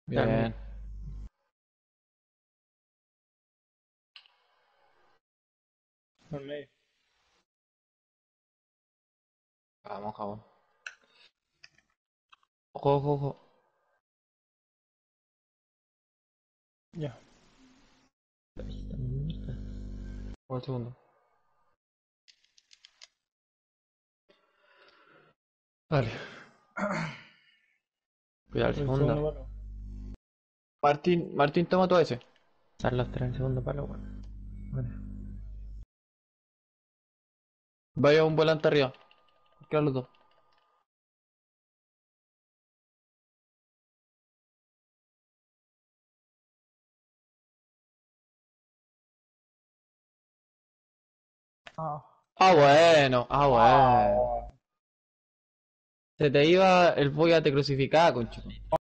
Bien. Al medio. Vamos, jabón. Ojo, ojo, ojo. Ya. Ojo el segundo. Vale. Cuidado el El segundo. segundo palo. Martín, toma todo ese. Están los tres en el segundo palo, weón. Vale. Vaya un volante arriba. Cualquiera de los dos. Ah. Ah, bueno. Ah, bueno. Ah. Se te iba el boya te crucificaba, conchito.